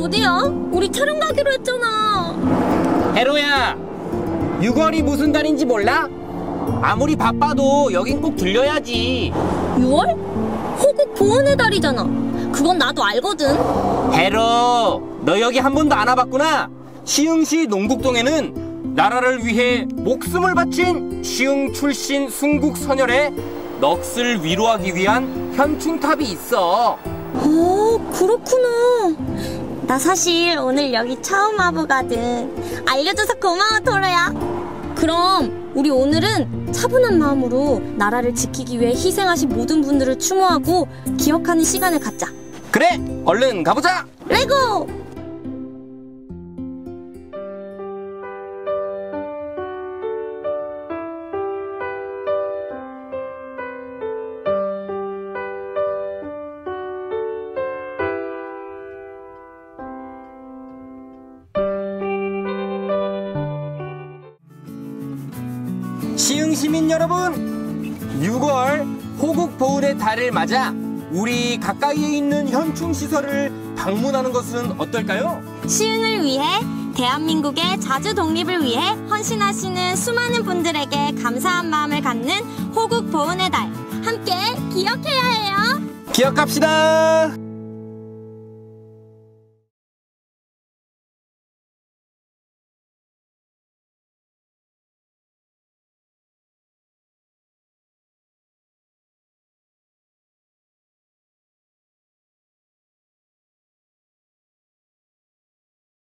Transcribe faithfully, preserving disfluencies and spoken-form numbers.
어디야? 우리 촬영 가기로 했잖아. 해로야, 유월이 무슨 달인지 몰라? 아무리 바빠도 여긴 꼭 들려야지. 유월? 호국 보훈의 달이잖아. 그건 나도 알거든. 해로, 너 여기 한 번도 안 와봤구나. 시흥시 농국동에는 나라를 위해 목숨을 바친 시흥 출신 순국 선열의 넋을 위로하기 위한 현충탑이 있어. 어, 그렇구나. 나 사실 오늘 여기 처음 와보거든. 알려줘서 고마워, 토르야. 그럼 우리 오늘은 차분한 마음으로 나라를 지키기 위해 희생하신 모든 분들을 추모하고 기억하는 시간을 갖자. 그래, 얼른 가보자. 레고! 시흥 시민 여러분, 유월 호국 보훈의 달을 맞아 우리 가까이에 있는 현충시설을 방문하는 것은 어떨까요? 시흥을 위해, 대한민국의 자주 독립을 위해 헌신하시는 수많은 분들에게 감사한 마음을 갖는 호국 보훈의 달, 함께 기억해야 해요. 기억합시다.